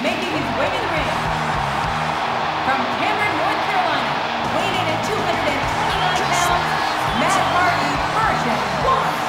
making his way to the ring. From Cameron, North Carolina, weighing in at 229 pounds, Matt Hardy, version 1.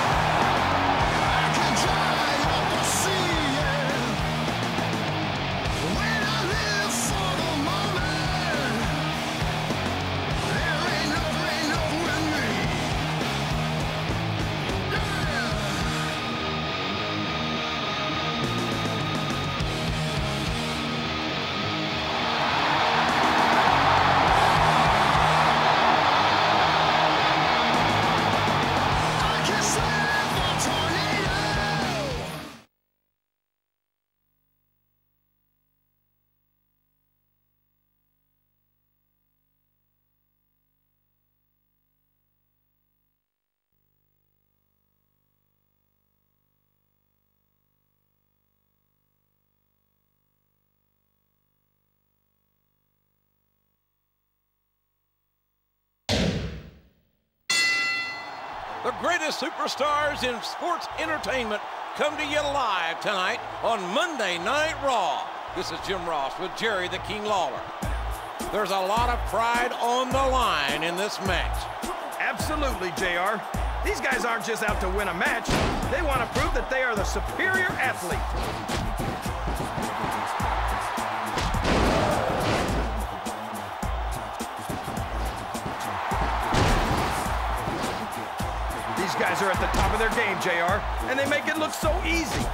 The greatest superstars in sports entertainment come to you live tonight on Monday Night Raw. This is Jim Ross with Jerry the King Lawler. There's a lot of pride on the line in this match. Absolutely, JR. These guys aren't just out to win a match. They want to prove that they are the superior athlete. These guys are at the top of their game, JR, and they make it look so easy.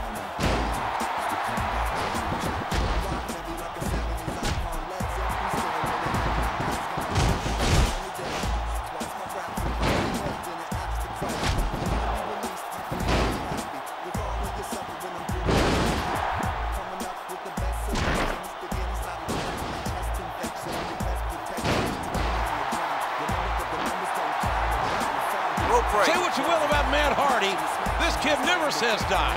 Say what you will about Matt Hardy, this kid never says die.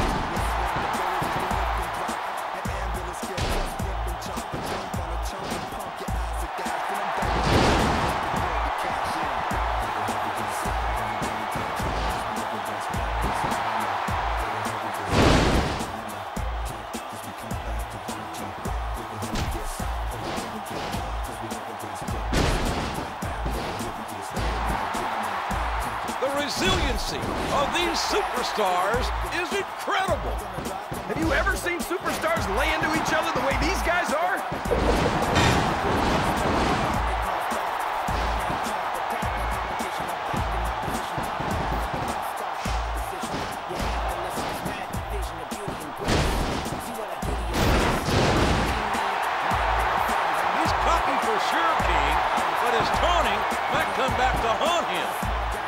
Resiliency of these superstars is incredible. Have you ever seen superstars lay into each other the way these guys are? He's cocky for sure, King, but his taunting might come back to haunt him.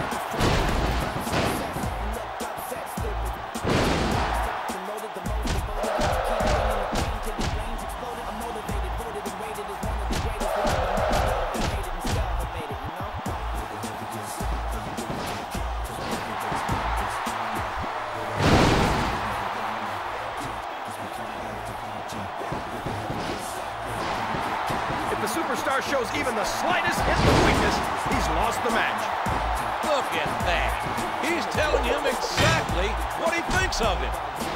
The superstar shows even the slightest hint of weakness, he's lost the match. Look at that. He's telling him exactly what he thinks of him.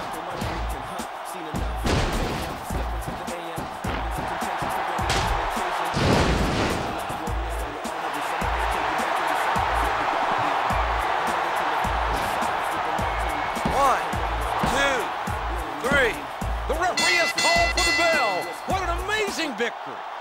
One, two, three. The referee has called for the bell. What an amazing victory.